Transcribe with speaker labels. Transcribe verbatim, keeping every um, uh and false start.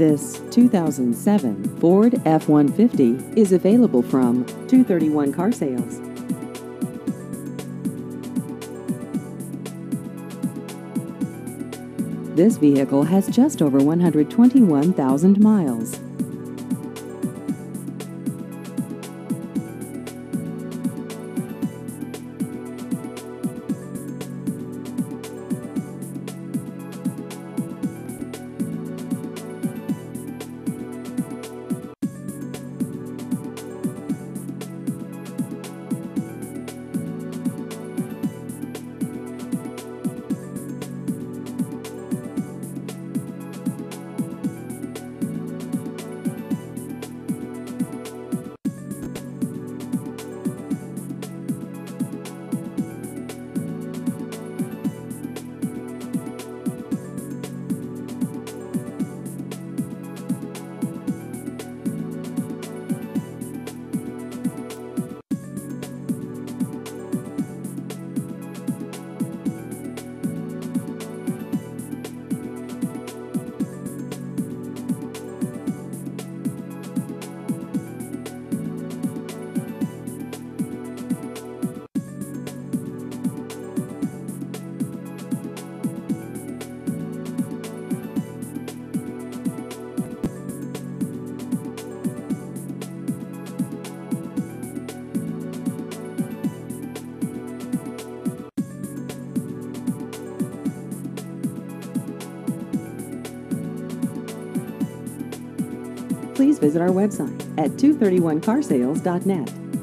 Speaker 1: This two thousand seven Ford F one fifty is available from two thirty-one Car Sales. This vehicle has just over one hundred twenty-one thousand miles. Please visit our website at two thirty-one car sales dot net.